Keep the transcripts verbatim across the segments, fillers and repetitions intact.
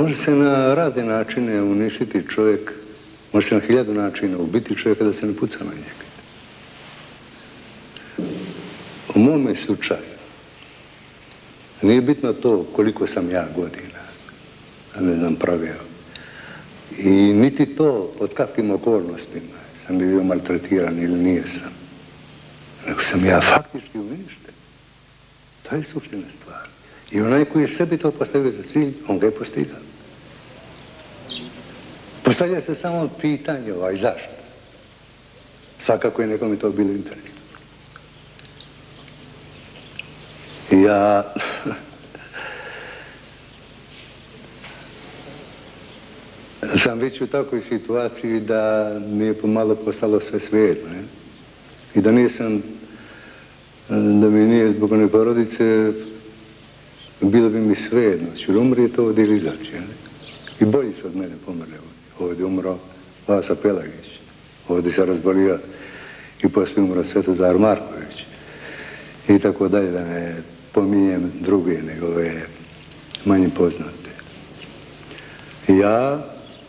Može se na razne načine uništiti čovjek, može se na hiljadu načina ubiti čovjeka da se ne puca na njega. U mome slučaju nije bitno to koliko sam ja godina, ne znam, pravio. I niti to pod kakvim okolnostima sam bio maltretiran ili nije sam. Nego sam ja faktički uništen. To je suština stvar. I onaj koji je sebi to postavio za cilj, on ga je postigao. Postavlja se samo pitanje ovaj zašto. Svakako je nekom to bilo interesno. I ja sam već u takvoj situaciji da mi je pomalo postalo sve svejedno. Ne? I da nisam, da mi nije zbog one porodice, bilo bi mi svejedno. Ću li umrijeti ovdje ili izaći. I bolji se od mene pomrle ovdje. Ovdje umro Vasa Pelagić. Ovdje se razbolio i poslije umro Svetozar Marković. I tako dalje, da ne pominjem druge, nego ove manje poznate. I ja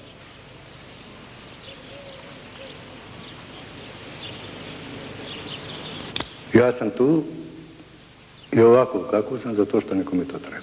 Ja sam tu i ovako kako sam, zato što nekome to treba.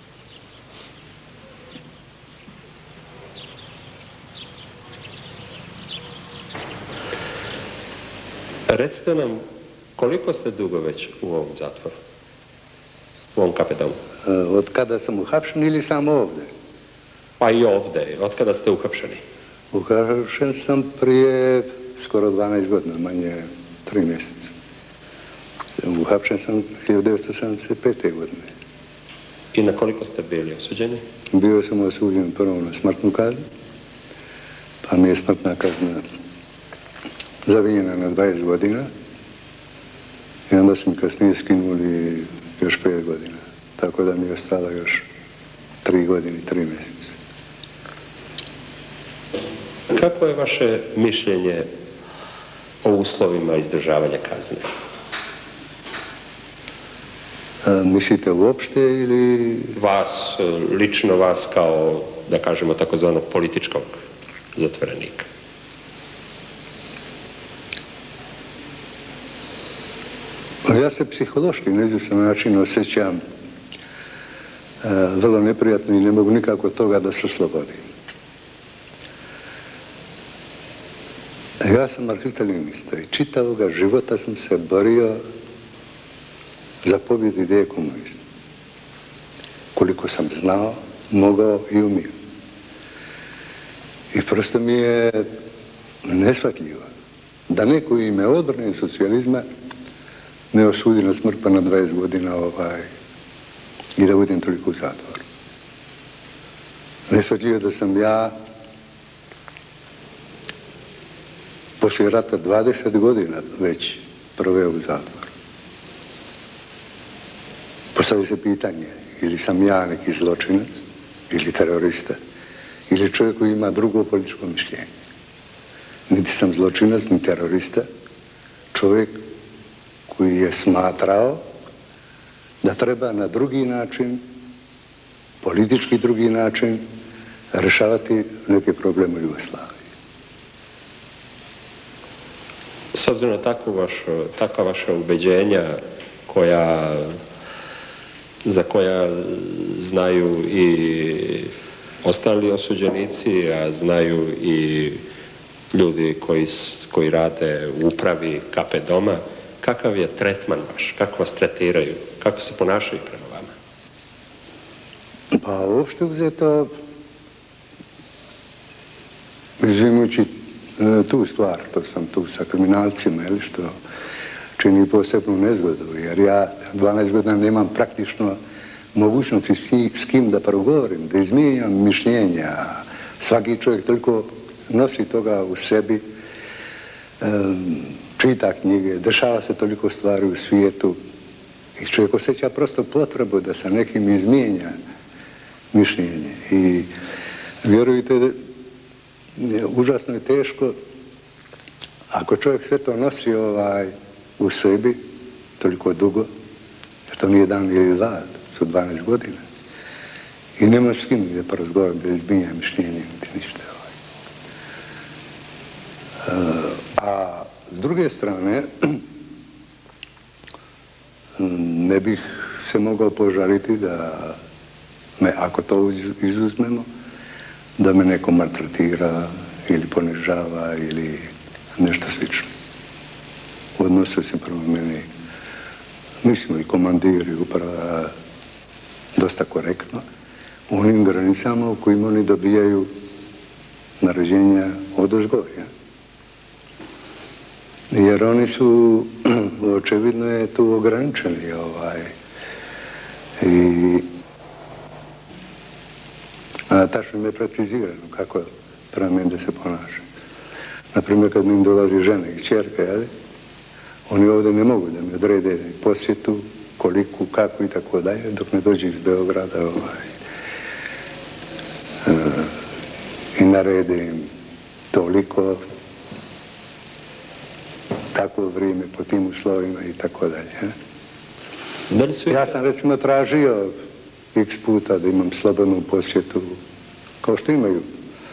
Recite nam, koliko ste dugo već u ovom zatvoru? U ovom K P domu? Od kada sam uhapšen ili sam ovdje? Pa i ovdje. Od kada ste uhapšeni? Uhapšen sam prije skoro dvanaest godina, manje tri mjeseca. Uhapšen sam hiljadu devetsto sedamdeset pete. godine. I na koliko ste bili osuđeni? Bio sam osuđen prvo na smrtnu kaznu, pa mi je smrtna kazna zavinjena na dvadeset godina i onda su mi kasnije skinuli još pet godina. Tako da mi je ostala još tri godine i tri mjeseca. Kako je vaše mišljenje o uslovima izdržavanja kazne? A, mislite uopšte ili... Vas, lično vas kao, da kažemo, takozvanog političkog zatvorenika. Ja se psihološki na izvjestan način osjećam a, vrlo neprijatno i ne mogu nikako toga da se oslobodim. Ja sam marksista i čitavoga života sam se borio za pobjedu ideje komunizma. Koliko sam znao, mogao i umio. I prosto mi je neshvatljivo da neko ime odbrane socijalizma ne osudi na smrt pa na dvadeset godina ovaj, i da budem toliko u zatvoru. Neshvatljivo da sam ja poslije rata dvadeset godina već proveo u zatvoru. Postavlja se pitanje, ili sam ja neki zločinac, ili terorista, ili čovjek koji ima drugo političko mišljenje. Niti sam zločinac, ni terorista, čovjek koji je smatrao da treba na drugi način, politički drugi način, rješavati neke probleme u Jugoslaviji. S obzirom na takvu vašu, takva vaša ubeđenja koja, za koja znaju i ostali osuđenici, a znaju i ljudi koji, koji rade u upravi K P doma, kakav je tretman vaš? Kako vas tretiraju? Kako se ponašaju prema vama? Pa uopšte uzeto, uzimajući tu stvar, to sam tu sa kriminalcima, ili što čini posebnu nezgodu, jer ja dvanaest godina nemam praktično mogućnosti s kim da progovorim, da izmijenjam mišljenja. Svaki čovjek toliko nosi toga u sebi, čita knjige, dešava se toliko stvari u svijetu i čovjek osjeća prosto potrebu da sa nekim izmijenja mišljenje. I vjerujte, užasno je teško ako čovjek sve to nosi ovaj, u sebi toliko dugo, jer to nije dan ili dva, to su dvanaest godina. I nemaš s kim da porazgovaram bez izbinja mišljenja, niti ništa. A s druge strane, ne bih se mogao požaliti da me, ako to izuzmemo, da me neko maltretira ili ponižava ili nešto slično. Odnosio se prema meni, mislim i komandir i uprava, dosta korektno, u onim granicama u kojima oni dobijaju naređenja odozgoja. Jer oni su, očevidno je tu ograničeni ovaj, i a, tačno mi je precizirano kako prema meni da se ponaša. Naprimjer, kad mi dolazi žena i kćerka, jel, oni ovdje ne mogu da mi odrede posjetu, koliku, kako i tako dalje, dok ne dođe iz Beograda ovaj, uh, i narede im toliko, tako vrijeme po tim uslovima i tako dalje. Ja sam recimo tražio x puta da imam slobodnu posjetu, kao što imaju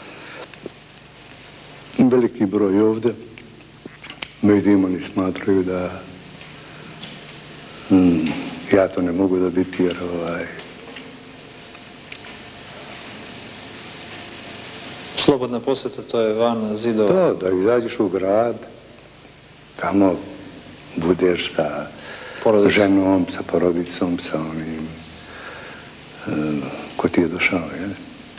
veliki broj ovdje. Međutim, oni smatraju da mm, ja to ne mogu dobiti jer ovaj... Slobodna posjeta, to je van zidova? To, da izađeš u grad, tamo budeš sa porodicom. Ženom, sa porodicom, sa onim um, ko ti je došao, jel?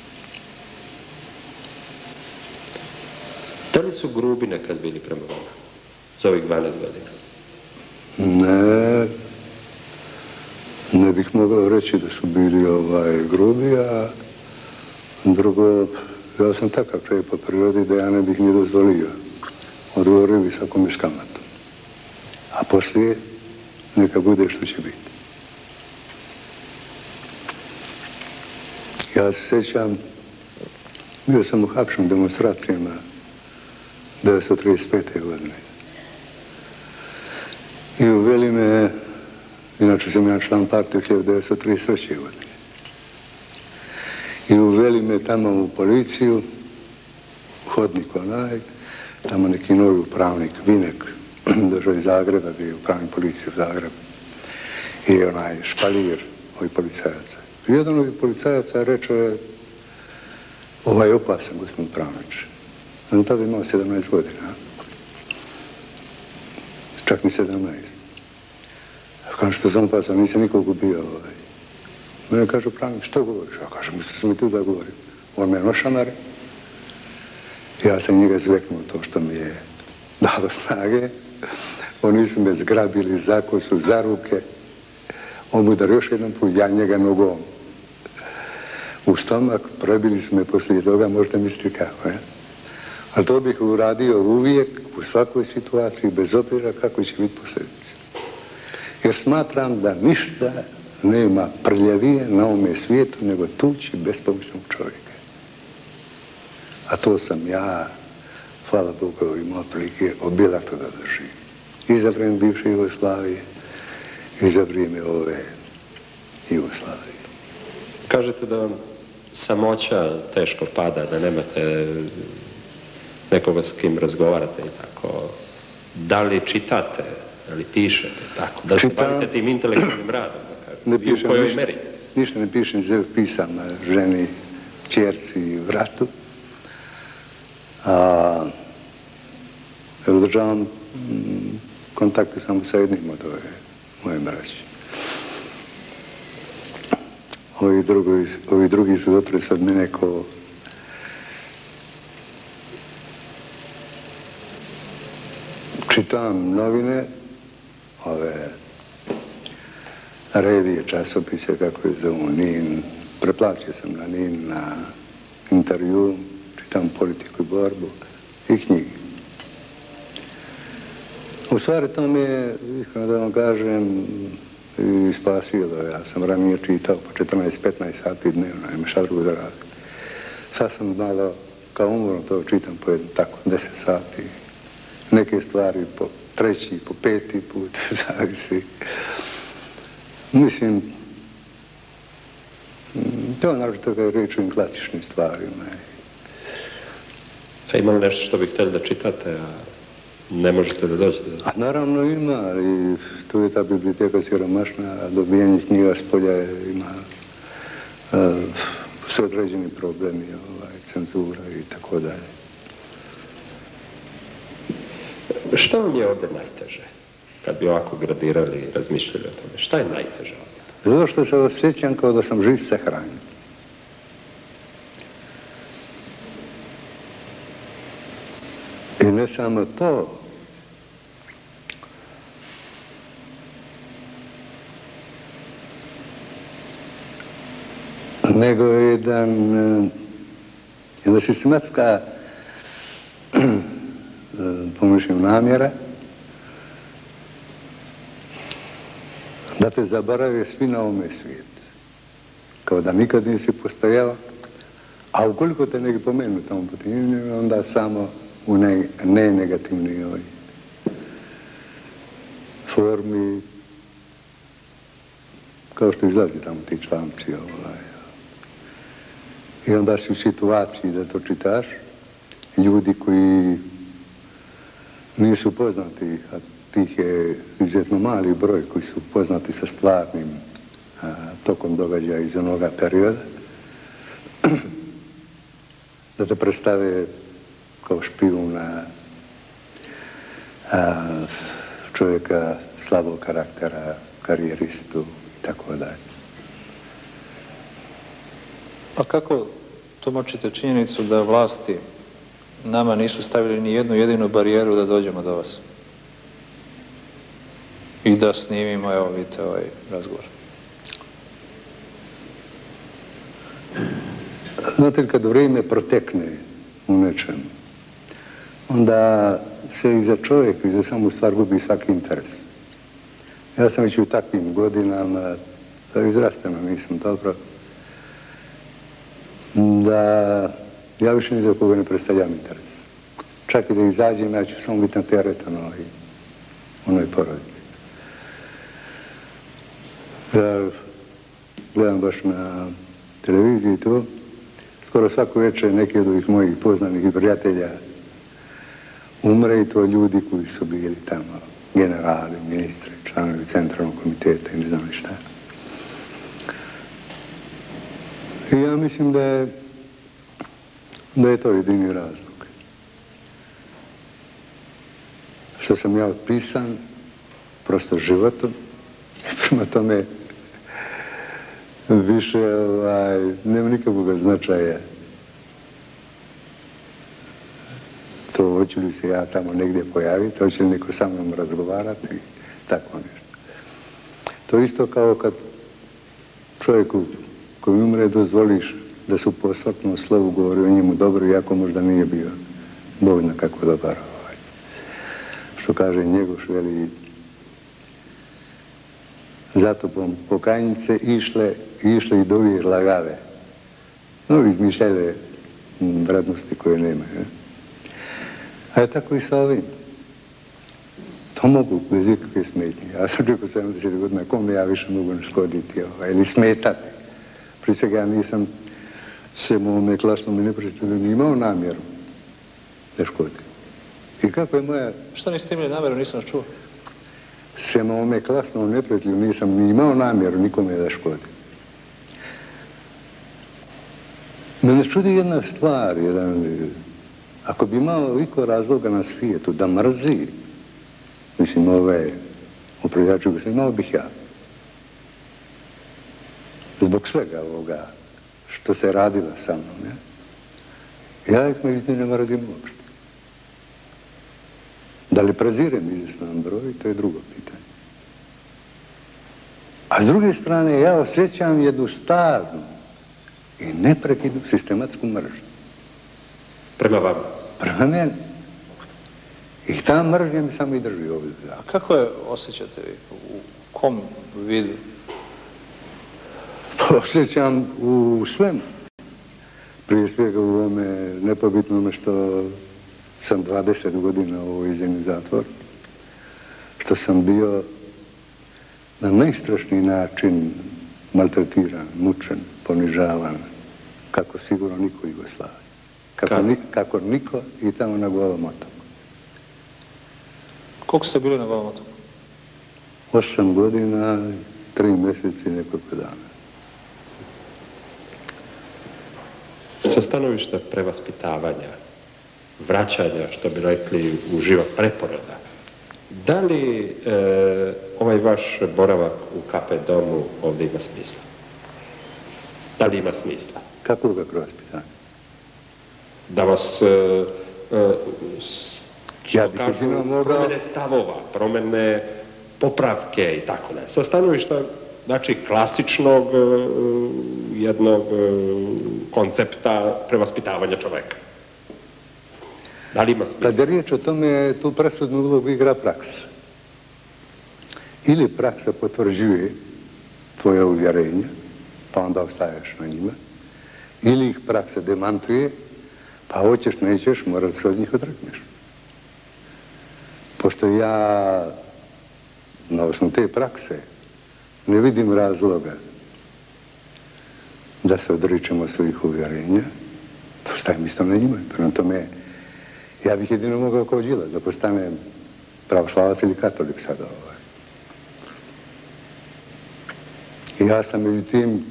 Da li su grubi nekad bili prema vama za ovih dvanaest godina? Ne, ne bih mogao reći da su bili ovaj, grubi, a drugo, ja sam takav čovjek po prirodi da ja ne bih ni dozvolio. Odgovorio bi svakome s kamatom. A poslije neka bude što će biti. Ja se sjećam, bio sam u hapšnim demonstracijama devetsto trideset pete. godine. I uveli me, inače sam ja član partije hiljadu devetsto trideset treće. godine. I uveli me tamo u policiju, hodnik onaj, tamo neki novi upravnik, Vinek, došao iz Zagreba, bio upravnik policije u Zagrebu. I onaj špalir ovih policajaca. I jedan ovih policajaca reče, ovaj je opasan, gospodin upravniče. On tada imao sedamnaest godina. Čak mi sedamnaest. Kažem, što sam opasan, nisam nikog ubio. Ovaj. Mene kaže upravnik, što govoriš? Ja kažem, mislim sam i tu da govorim. On me nošamare. Ja sam njega zveknuo to što mi je dalo snage. Oni su me zgrabili za kosu, za ruke. On mu udar još jedan put, ja njega nogom u stomak, prebili su me poslije toga, možete misliti kako, je. Ali to bih uradio uvijek, u svakoj situaciji, bez obzira kako će biti posljedice. Jer smatram da ništa nema prljavije na ovome svijetu nego tući bespomoćnog čovjeka. A to sam ja, hvala Bogu, imao prilike obilato da držim. I za vrijeme bivše Jugoslavije, i za vrijeme ove Jugoslavije. Kažete da vam samoća teško pada, da nemate nekoga s kim razgovarate i tako. Da li čitate, da li pišete, tako? Da li se bavite tim intelektualnim radom, da kažem? Ne pišem, u kojoj ništa, meri? Ništa ne pišem, zelo pisam ženi, čerci i vratu. A, jer održavam kontakte samo sa jednim od ove moje braće. Ovi drugi, ovi drugi su dotre sad mene ko čitam novine, ove revije, časopise, kako je zovu, Nin, preplatio sam na Nin, na intervju, čitam Politiku i borbu i knjigi. U stvari to mi je, da vam kažem, i spasio da ja sam ranije čitao po četrnaest petnaest sati dnevno, nema šta drugo da radim. Sad sam malo, kao umorno to čitam po jedno, tako, deset sati. Neke stvari po treći, po peti put, zavisi. Mislim, To je naravno kada je riječ o ovim klasičnim stvarima. A ima li nešto što bih htjeli da čitate, a ne možete da dođete? A naravno ima, i tu je ta biblioteka siromašna, a dobijanje knjiga s polja ima uh, sve određeni problemi, ovaj, cenzura i tako dalje. Što vam je ovdje najteže? Kad bi ovako gradirali i razmišljali o tome, šta je najteže ovdje? Zato što se osjećam kao da sam živce hranjen. I ne samo to, nego jedan, jedna sistematska pomišljam namjera da te zaborave svi na ovome svijetu. Kao da nikad nisi postojao, a ukoliko te neki pomenu tamo potinjenju, onda samo u ne, ne negativnoj formi, kao što izlazi tamo ti članci. Ovaj. I onda si u situaciji da to čitaš, ljudi koji nisu poznati, a tih je izuzetno mali broj koji su poznati sa stvarnim a, tokom događaja iz onoga perioda, da te predstave kao špijuna, a, čovjeka slabog karaktera, karijeristu i tako dalje. A kako tumačite činjenicu da vlasti nama nisu stavili ni jednu jedinu barijeru da dođemo do vas? I da snimimo, evo vidite, ovaj razgovor. Znate, kad vrijeme protekne u nečemu, onda se i za čovjeka i za samu stvar gubi svaki interes. Ja sam već u takvim godinama, da izrasteno nisam dobro, da ja više ni za koga ne predstavljam interes. Čak i da izađem, ja ću samo biti na teretan u onoj porodici. Ja gledam baš na televiziji to, skoro svako večer neki od ovih mojih poznanih i prijatelja umre i to ljudi koji su bili tamo, generali, ministri, članovi centralnog komiteta i ne znam šta. I ja mislim da je, da je to jedini razlog. Što sam ja otpisan, prosto životom, prema tome više ovaj, nema nikakvog značaja to hoću li se ja tamo negdje pojaviti, hoće li neko sa mnom razgovarati i tako nešto. To isto kao kad čovjeku koji umre dozvoliš da su po smrtnom slovu govori o njemu dobro, iako možda nije bio Bog na kako dobar. Ovaj. Što kaže Njegoš, veli, zato pokajnice išle, išle i dovije lagave. No, izmišljale vrednosti koje nemaju. Ne? A je tako i sa ovim. To mogu bez ikakve smetnje. Ja sam čekao sedamdeset godina, kome ja više mogu naškoditi ovaj, ili smetati. Prije svega ja nisam se u ovome klasnom neprijatelju ni imao namjeru da škodim. I kako je moja... Što niste imali namjeru, nisam čuo? Sem ovome klasnom neprijatelju nisam ni imao namjeru nikome da škodim. Mene čudi jedna stvar, jedan... Ako bi imao iko razloga na svijetu da mrzi, mislim, ove upravljače, imao bih ja. Zbog svega ovoga što se radilo sa mnom, ja? Ja ih međutim ne mrzim uopšte. Da li prezirem izvjestan broj, to je drugo pitanje. A s druge strane, ja osjećam jednu stalnu i neprekidnu sistematsku mržnju. Prema vama? Prema meni. I ta mržnja mi samo i drži ovdje. A kako je osjećate vi? U kom vidu? Osjećam u svemu. Prije svega u ovome nepobitnome što sam dvadeset godina u ovoj zemlji zatvor. Što sam bio na najstrašniji način maltretiran, mučen, ponižavan, kako sigurno niko u Jugoslaviji. Kako, Kad? ni, kako niko i tamo na Golom otoku. Koliko ste bili na Golom otoku? Osam godina, tri mjeseci i nekoliko dana. Sa stanovišta prevaspitavanja, vraćanja, što bi rekli, u život preporoda, da li e, ovaj vaš boravak u K P domu ovdje ima smisla? Da li ima smisla? Kako ga kroz pitanje? Da vas, e, e, što Ja bih kažu, jedino mogao- promjene stavova, promjene popravke i tako ne. Sa stanovišta, znači, klasičnog e, jednog e, koncepta prevaspitavanja čoveka. Da li ima smisla? Kad je riječ o tome, tu presudnu ulogu igra praksa. Ili praksa potvrđuje tvoje uvjerenja, pa onda ostaješ na njima, ili ih praksa demantuje, pa hoćeš, nećeš, morat se od njih odrekneš. Pošto ja, na osnovu te prakse, ne vidim razloga da se odričemo svojih uvjerenja, to stajem isto na njima. Prema tome, ja bih jedino mogao kao Đilas da postanem pravoslavac ili katolik sada. Ovaj. I ja sam među tim...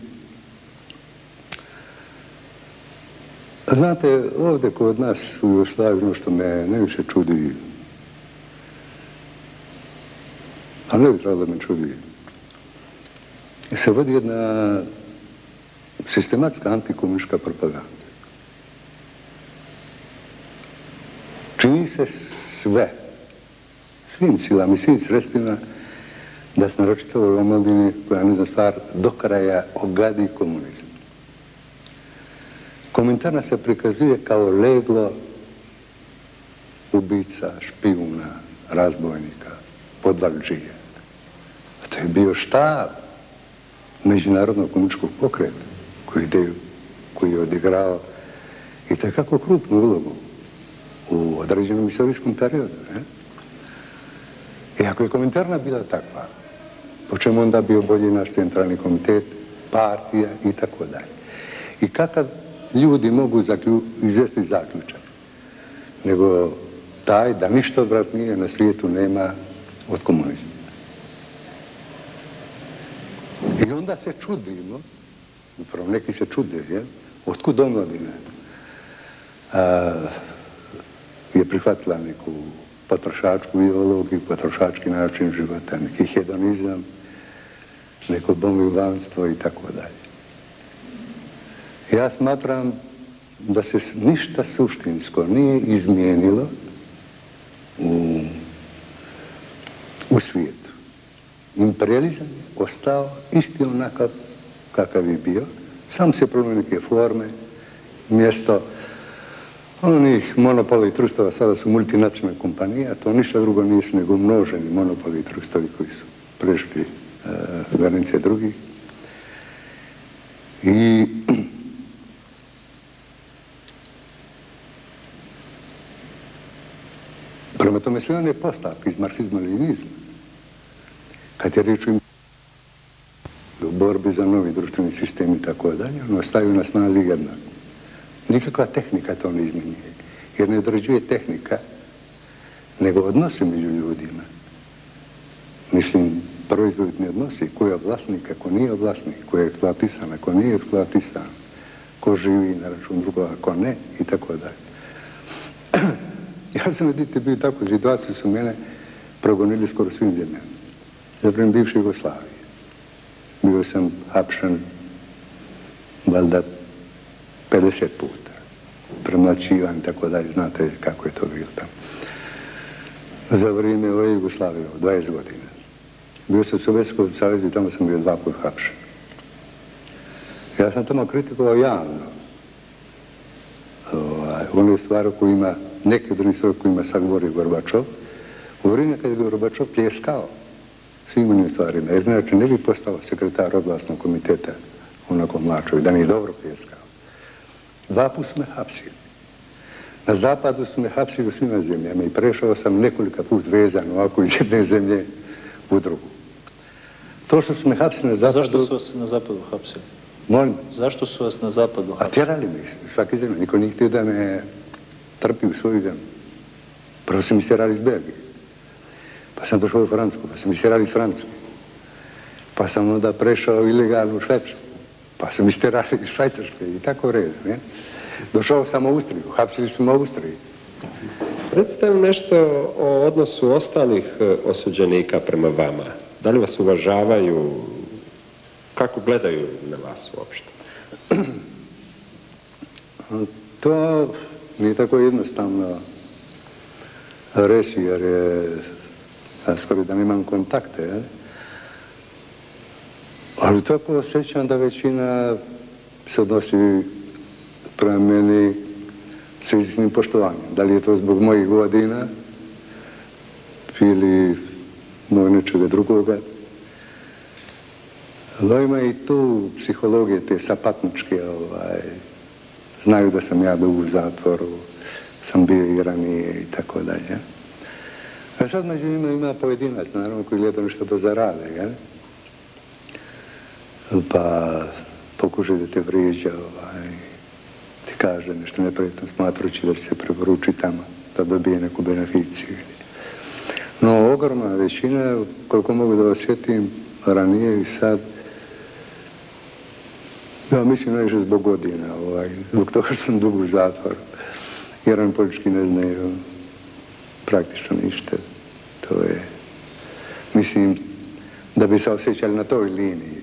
Znate, ovdje kod nas u Jugoslaviji, ono što me najviše čudi, a ne bi trebalo da me čudi, se vodi jedna sistematska antikomunistička propaganda. Čini se sve, svim silama i svim sredstvima da se naročito u omladini, koja ne zna stvar, do kraja ogadi komunizam. Komentarna se prikazuje kao leglo ubica, špijuna, razbojnika, podvalđija. A to je bio štab međunarodnog komunističkog pokreta koji, ideju, koji je odigrao i takako krupnu ulogu u određenom istorijskom periodu. Ne? I ako je komentarna bila takva, po čemu onda bio bolji naš centralni komitet, partija i tako dalje. I kakav ljudi mogu zaklju, izvesti zaključak, nego taj da ništa odvratnije na svijetu nema od komunizma. I onda se čudimo, upravo neki se čude, jel? Otkud omladina a, je prihvatila neku potrošačku ideologiju, potrošački način života, neki hedonizam, neko domiljanstvo i tako dalje. Ja smatram da se ništa suštinsko nije izmijenilo u, u svijetu. Imperializam je ostao isti onakav kakav je bio, sam se promijenio neke forme, mjesto onih monopola i trustova sada su multinacionalne kompanije, a to ništa drugo nisu nego množeni monopoli i trustovi koji su prešli uh, granice drugih. I prema tome sve one postavke iz marksizma-leninizma, kad je riječ u borbi za novi društveni sistem i tako dalje, ono staju na snazi jednako. Nikakva tehnika to ne izmjenjuje, jer ne određuje tehnika, nego odnosi među ljudima. Mislim, proizvodni odnosi, ko je vlasnik, ako nije vlasnik, ko je eksploatisan, ako nije eksploatisan, ko živi na račun drugog, ako ne, i tako dalje. Ja sam vidite bio u takvu situaciju, su mene progonili skoro svim zemljama. Za vreme bivše Jugoslavije. Bio sam hapšen, valjda, pedeset puta. Premlaćivan i tako dalje, znate kako je to bilo tamo. Za vrijeme ove Jugoslavije, dvadeset godina. Bio sam u Sovjetskom savezu i tamo sam bio dva puta hapšen. Ja sam tamo kritikovao javno. Ovaj, one stvari koje ima, neke druge stvari koje ima sad govori Gorbačov. U vrijeme kad je Gorbačov pljeskao svim onim stvarima, jer inače ne bi postao sekretar oblastnog komiteta onako mlačovi, da nije dobro pljeskao. Dva put su me hapsili. Na zapadu su me hapsili u svima zemljama i prešao sam nekolika put vezan ovako iz jedne zemlje u drugu. To što su me hapsili na zapadu... Zašto su vas na zapadu hapsili? Molim? Zašto su vas na zapadu A hapsili? tjerali mi svaki zemlji. Niko nije htio da me trpi u svoju zemlju. Prvo su mi stjerali iz Belgije. Pa sam došao u Francusku, pa sam mi stjerali iz Francuske. Pa sam onda prešao ilegalno u Švajcarsku. Pa sam mi stjerali iz Švajcarske i tako redom. Ne? Došao sam u Austriju, hapsili su me u Austriji. Recite mi nešto o odnosu ostalih osuđenika prema vama. Da li vas uvažavaju? Kako gledaju na vas uopšte? To nije tako jednostavno reći, jer je, ja skoro da nemam kontakte, je? Ali tako osjećam da većina se odnosi prema meni s izličnim poštovanjem. Da li je to zbog mojih godina ili moj nečega drugoga. Ali ima i tu psihologije, te sapatničke, ovaj, znaju da sam ja dugo u zatvoru, sam bio i ranije i tako dalje. A sad među njima ima pojedinac, naravno, koji gleda nešto da zarade, jel? Pa pokušaj da te vrijeđa, ovaj, ti kaže nešto neprijetno smatrajući da će se preporuči tamo, da dobije neku beneficiju. No, ogromna većina, koliko mogu da osjetim ranije i sad, ja mislim najviše zbog godina, ovaj, zbog toga što sam dugo u zatvoru. Jer oni politički ne znaju praktično ništa. To je, mislim, da bi se osjećali na toj liniji.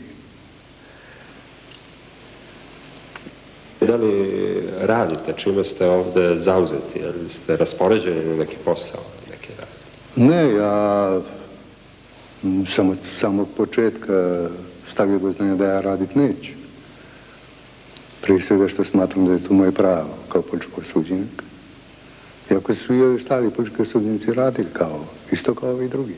Da li radite, čime ste ovdje zauzeti, ili ste raspoređeni na neki posao, neki rad? Ne, ja sam od samog početka stavio do znanja da ja radit neću. Prije svega što smatram da je to moje pravo kao političko osuđenik. Iako su svi ovi stali politički osuđenici radili kao, isto kao ovi drugi.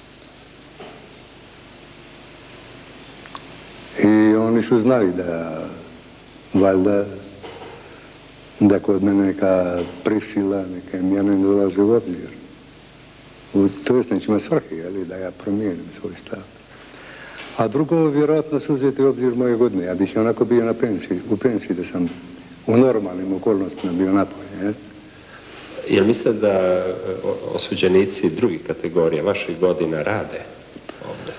I oni su znali da, valjda, da kod mene neka prisila, neke mjere ne dolaze u obzir. To jest nećima svrhe, jeli, da ja promijenim svoj stav. A drugo, vjerojatno su uzeti u obzir moje godine. Ja bih onako bio na pensiji, u pensiji da sam u normalnim okolnostima bio napolje. Je? Jel mislite da osuđenici drugih kategorija vaših godina rade ovdje?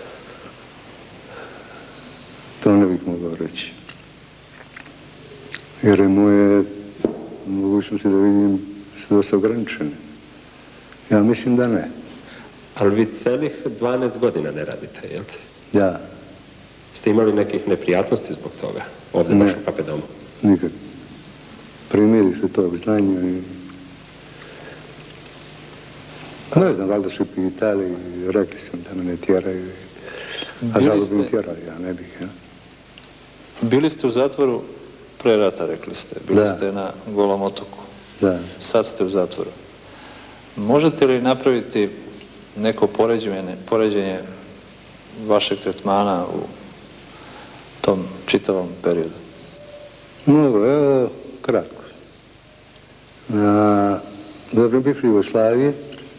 To ne bih mogao reći. Jer je moje mogućnosti da vidim su dosta ograničene. Ja mislim da ne. Ali vi celih dvanaest godina ne radite, jel te? Da. Ste imali nekih neprijatnosti zbog toga? Ovdje baš u K P domu? Nikad. Primili su tog znanja i... Ne znam, valjda su pitali i rekli su da me ne tjeraju. A žalo bi mi tjerali, ja ne bih, ja. Bili ste u zatvoru pre rata, rekli ste. Bili Da. ste na Golom otoku. Da. Sad ste u zatvoru. Možete li napraviti neko poređenje, poređenje vašeg tretmana u tom čitavom periodu? Mogu, evo, kratko. Na dobro bivšoj Jugoslaviji,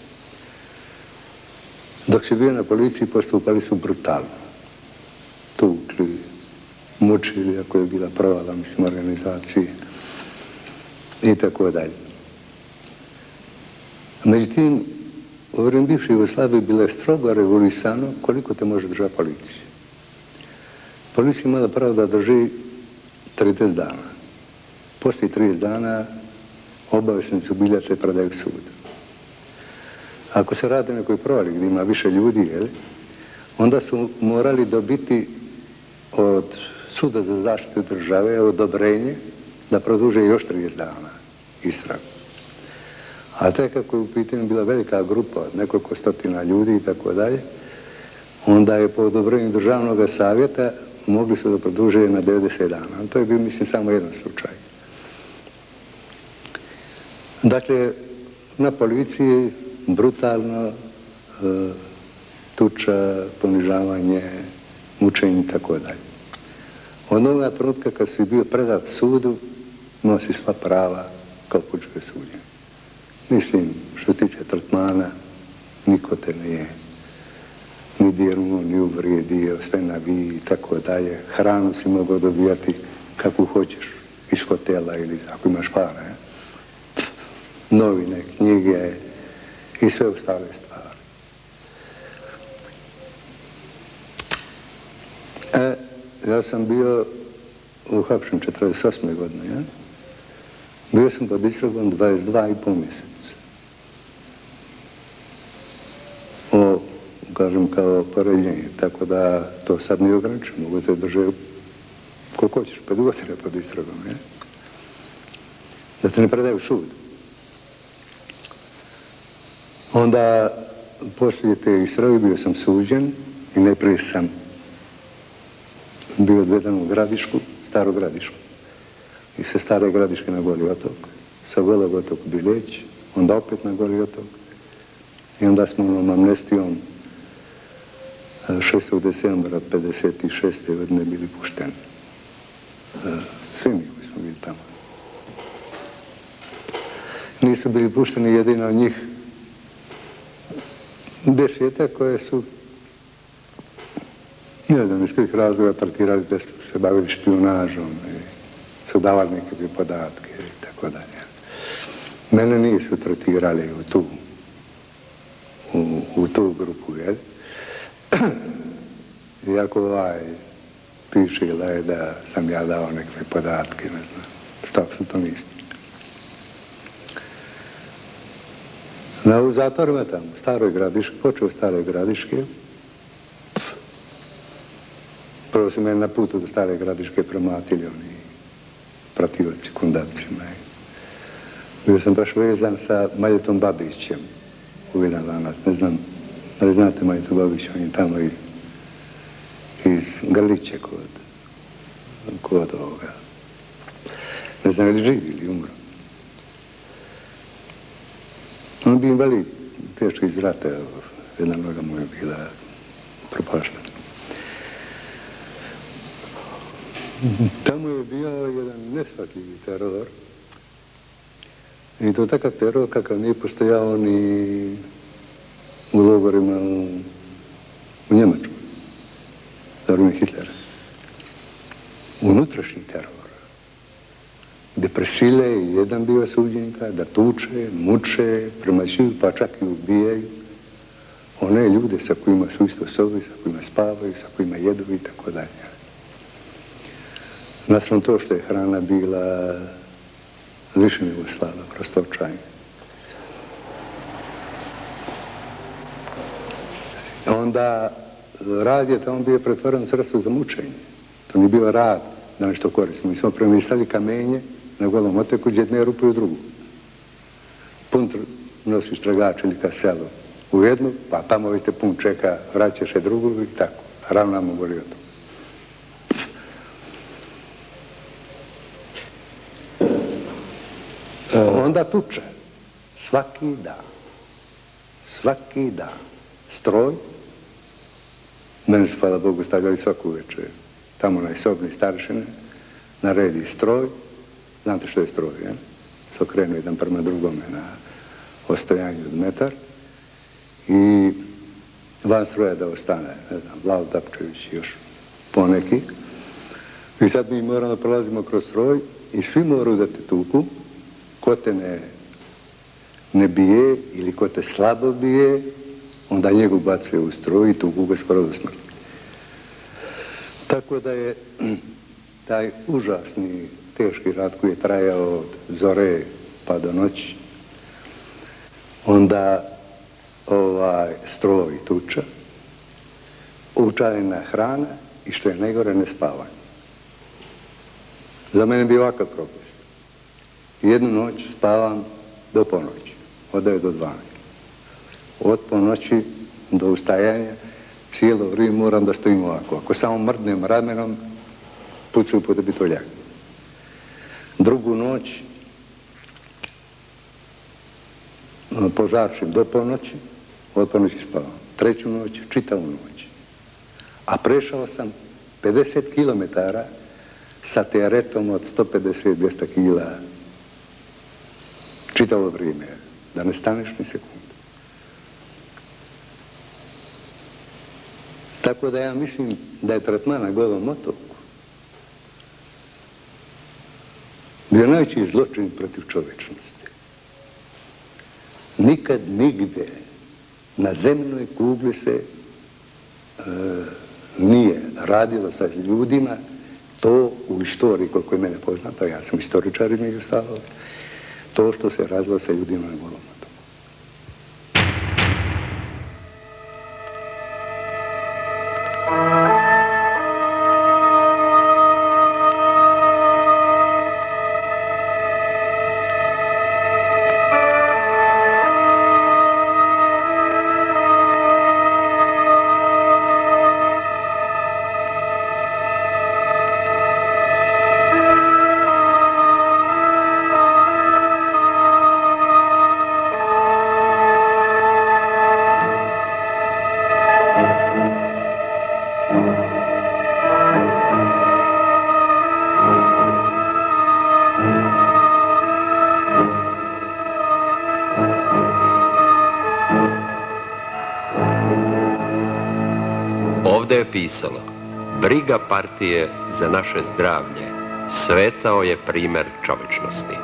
dok si bio na policiji, postupali su brutalno. Tukli, mučili, ako je bila provala, mislim, organizacije i tako dalje. Međutim, u vrijeme bivše Jugoslavije bilo je strogo regulisano koliko te može držati policija. Policija imala pravo da drži trideset dana. Poslije trideset dana obavijesnici su biljače predaju sudu. Ako se radi o nekoj provali gdje ima više ljudi, jel, onda su morali dobiti od Suda za zaštitu države odobrenje da produže još trideset dana istragu. A tek kako je u pitanju bila velika grupa od nekoliko stotina ljudi i tako dalje, onda je po odobrenju državnog savjeta mogli su da produže na devedeset dana. To je bio, mislim, samo jedan slučaj. Dakle, na policiji brutalno e, tuča, ponižavanje, mučenje i tako dalje. Od onoga trenutka kad si bio predat sudu, nosi sva prava kao političko suđenje. Mislim, što se tiče tretmana, niko te nije ni dirnuo, ni uvrijedio, sve na vi i tako dalje. Hranu si mogao dobijati kakvu hoćeš, iz hotela ili ako imaš para. Je. Novine, knjige i sve ostale stvari. E, ja sam bio uhapšen četrdeset osme godine, ja? Bio sam pod istragom dvadeset dva i pol mjeseca. O, kažem, kao poredljenje, tako da to sad nije ograničeno, mogu te drže koliko hoćeš, pet godina pod istragom, ja? Da te ne predaju sud. Onda, poslije te istrage bio sam suđen i najprije sam bio odveden u Gradišku, Staro Gradišku. I sa Stare Gradiške na Goli otok, sa Golog otok u Bileć, onda opet na Goli otok. I onda smo onom amnestijom šestog decembra pedeset šeste godine bili pušteni. Svi mi koji smo bili tamo. Nisu bili pušteni jedino od njih dešeta koje su, ne znam iz kojih razloga partirali da su se bavili špijunažom i su davali nekakve podatke i tako dalje. Mene nisu tretirali u tu, u, u tu grupu, jel? Iako ovaj piše je da sam ja dao nekakve podatke, ne znam, što su to nisu. Na u zatvorima tamo, u Staroj Gradiški, počeo u Staroj Gradiške. Prvo su mene na putu do Stare Gradiške promatili oni protivci, kundacima. Bio sam baš vezan sa Maljetom Babićem u jedan lanac. Ne znam, ali znate Maljetu Babić, on je tamo i iz Grliće kod, kod ovoga. Ne znam, ili živi ili umro. On bi invalid, teško iz rata, jedna noga mu je bila propaštena. Tamo je bio jedan neshvatljivi teror. I to takav teror kakav nije postojao ni u logorima u, u Njemačkoj, za vrijeme Hitlera. Unutrašnji teror. Gde presile jedan dio suđenika da tuče, muče, premašuju, pa čak i ubijaju one ljude sa kojima su isto sobi, sa kojima spavaju, sa kojima jedu i tako dalje. Nastavno to što je hrana bila više nego slaba, prosto očajna. Onda rad je tamo bio pretvoren sredstvo za mučenje. To nije bio rad da nešto koristimo. Mi smo premistali kamenje na Golom otoku, iz jedne rupe u drugu. Pun nosiš tragač ili kaselu u jednu, pa tamo vidite pun čeka, vraćaš je drugu i tako. Ravnamo Goli otok. Onda tuče. Svaki dan. Svaki dan. Stroj. Meni su, hvala Bogu, stavljali svaku večer. Tamo na sobni staršine. Naredi stroj. Znate što je stroj, je? Se okrenu jedan prema drugome na ostojanju od metar. I van stroja da ostane, ne znam, Vlado Dapčević i još poneki. I sad mi moramo da prolazimo kroz stroj i svi moraju da te tuku. Ko te ne, ne bije ili ko te slabo bije, onda njegu bacuje u stroj i tuku ga skoro do smrti. Tako da je taj užasni, teški rat koji je trajao od zore pa do noći, onda ovaj stroj tuča, učarena hrana i što je najgore, ne spavanje. Za mene bi ovakav propis. Jednu noć spavam do ponoći, od devet do dvanaest. Od ponoći do ustajanja cijelo vrijeme moram da stojim ovako. Ako samo mrdnem ramenom, pucaju po tebi to ljak. Drugu noć požarčim do ponoći, od ponoći spavam. Treću noć, čitavu noć. A prešao sam pedeset kilometara sa teretom od sto pedeset do dvjesto kila čitavo vrijeme, da ne staneš ni sekundu. Tako da ja mislim da je tretman na Golom otoku bio najveći zločin protiv čovječnosti. Nikad nigdje na zemljnoj kugli se e, nije radilo sa ljudima to u istoriji, koliko je mene poznato, ja sam istoričar između ostalog, to što se radilo sa ljudima na Golom otoku. Ovdje je pisalo: briga partije za naše zdravlje svetao je primer čovječnosti.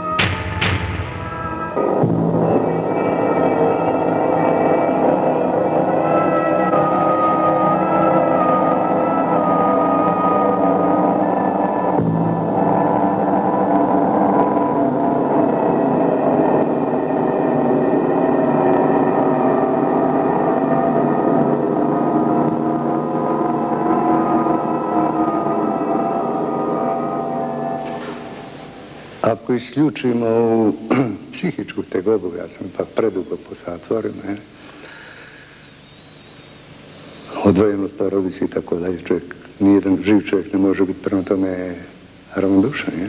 Ako isključimo ovu psihičku tegobu, ja sam ipak predugo po zatvorima, ne? Odvojen od porodice i tako dalje, čovjek, nijedan živ čovjek ne može biti prema tome ravnodušan, ja?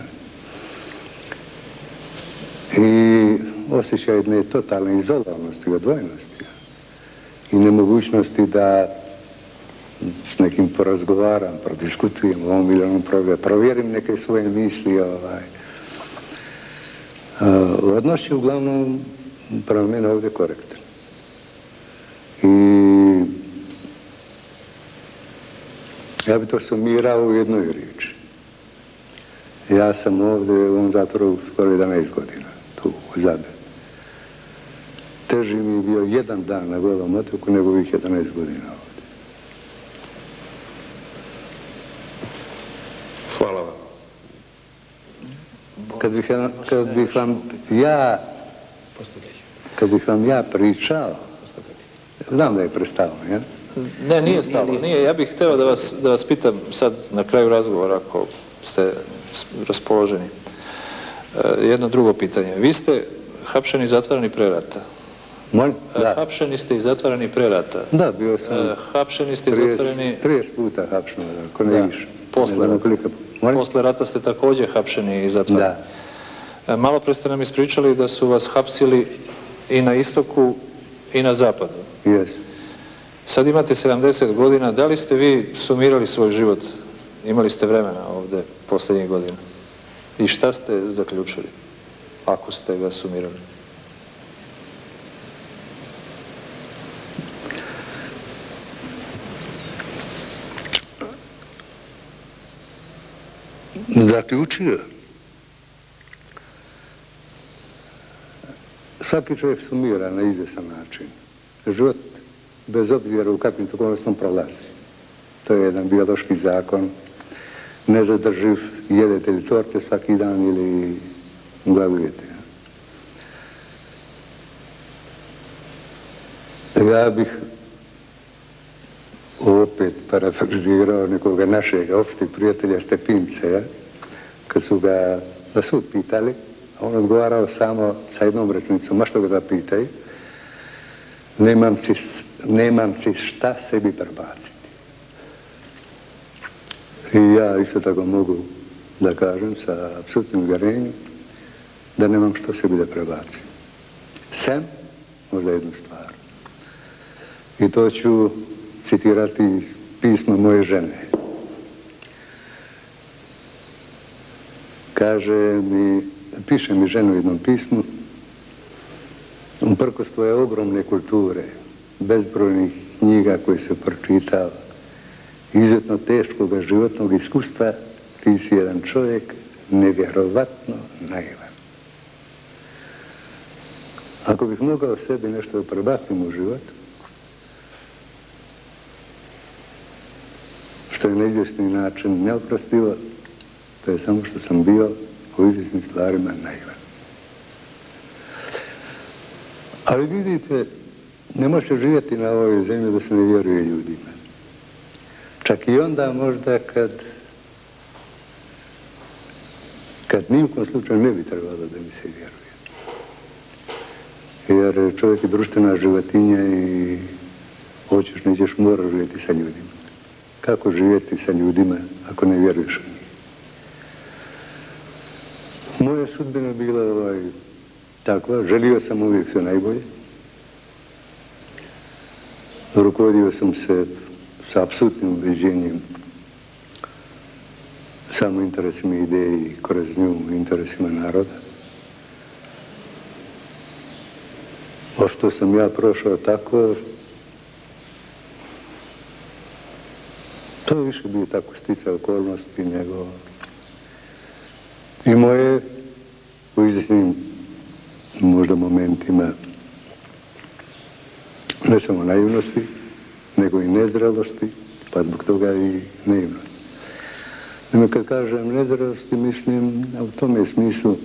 I osjećaj jedne totalne izolanosti, odvojenosti, ja? I nemogućnosti da s nekim porazgovaram, prodiskutujem o ovom ili onom problemu, provjerim neke svoje misli, ovaj. Uh, odnos je uglavnom prema mene ovdje korektan. I ja bi to sumirao u jednoj riječi. Ja sam ovdje u ovom zatvoru skoro jedanaest godina, tu u Zadru. Teži mi je bio jedan dan na Golom otoku nego ovih jedanaest godina ovdje. Hvala vam. Kad bih, kad bih vam ja kad bih vam ja pričao, znam da je prestalo, ja? Ne, nije stalo, nije. Ja bih htio da vas, da vas pitam sad na kraju razgovora, ako ste raspoloženi. E, jedno drugo pitanje. Vi ste hapšeni i zatvarani pre rata. Molim? Da. Hapšeni ste i zatvarani pre rata. Da, bio sam e, hapšeni ste i zatvarani... trideset puta hapšeno, ako ne da. više. Posle rata. Molim? Posle rata ste također hapšeni i zatvarani. Da. E, malo pre ste nam ispričali da su vas hapsili i na istoku i na zapadu. Jes. Sad imate sedamdeset godina, da li ste vi sumirali svoj život? Imali ste vremena ovdje posljednjih godina? I šta ste zaključili, ako ste ga sumirali? Zaključio. Svaki čovjek sumira na izvjesan način. Život, bez obzira u kakvim okolnostima prolazi. To je jedan biološki zakon. Nezadrživ, jedete li torte svaki dan ili gladujete. Ja bih opet parafrazirao nekoga našeg opšteg prijatelja Stepinca, ja? Kad su ga na sud pitali, a on odgovarao samo sa jednom rečnicom, ma što ga da pitaju, nemam si, nemam si šta sebi prebaciti. I ja isto tako mogu da kažem sa apsolutnim uvjerenjem da nemam što sebi da prebacim. Sem, možda jednu stvar. I to ću citirati iz pisma moje žene. Kaže mi, piše mi žena u jednom pismu, uprkos tvoje ogromne kulture, bezbrojnih knjiga koje se pročitao, izuzetno teškog životnog iskustva, ti si jedan čovjek nevjerovatno naivan. Ako bih mogao sebi nešto prebacim u život, što je na izvjesni način neoprostivo, to je samo što sam bio u izvjesnim stvarima naivan. Ali vidite, ne može živjeti na ovoj zemlji da se ne vjeruje ljudima. Čak i onda možda kad kad ni u kom slučaju ne bi trebalo da mi se vjeruje. Jer čovjek je društvena životinja i hoćeš, nećeš, moraš živjeti sa ljudima. Kako živjeti sa ljudima ako ne vjeruješ u njih? Moja sudbina bila ovaj, takva, želio sam uvijek sve najbolje. Rukovodio sam se sa apsolutnim ubeđenjem samo interesima ideje i kroz nju interesima naroda. O što sam ja prošao tako, to je više bio tako sticaj okolnosti nego i moje u izvjesnim možda momentima ne samo naivnosti, nego i nezrelosti, pa zbog toga i naivnosti. Naime, kad kažem nezrelosti, mislim u tome smislu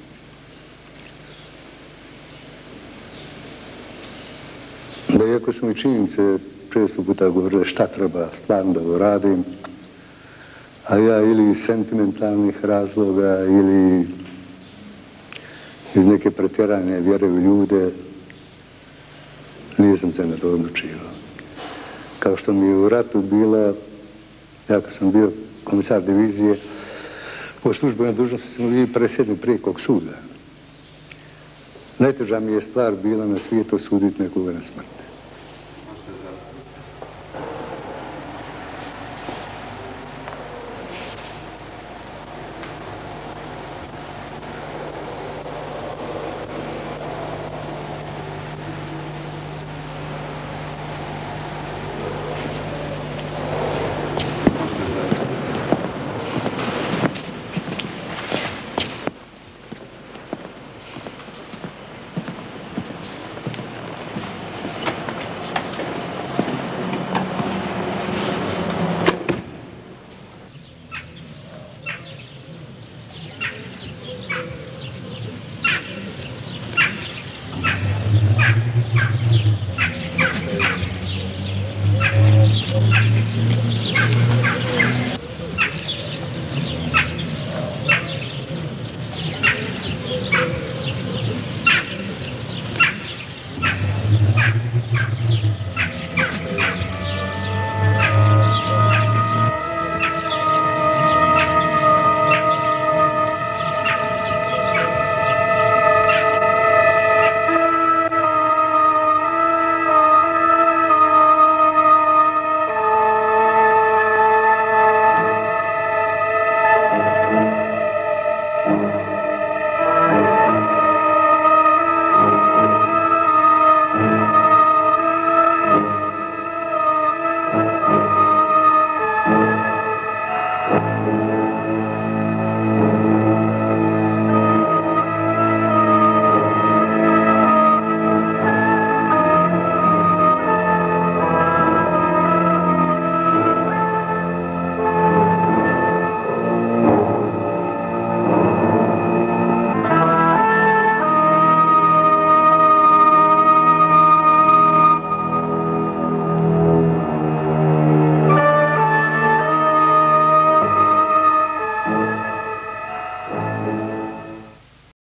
da iako su mi činjenice često puta govorile šta treba stvarno da uradim, a ja ili iz sentimentalnih razloga ili iz neke pretjerane vjere u ljude, nisam se na to odlučivao. Kao što mi je u ratu bila, ja kad sam bio komisar divizije, po službenoj dužnosti smo bili predsjednik Prijekog suda. Najteža mi je stvar bila na svijetu osuditi nekoga na smrt.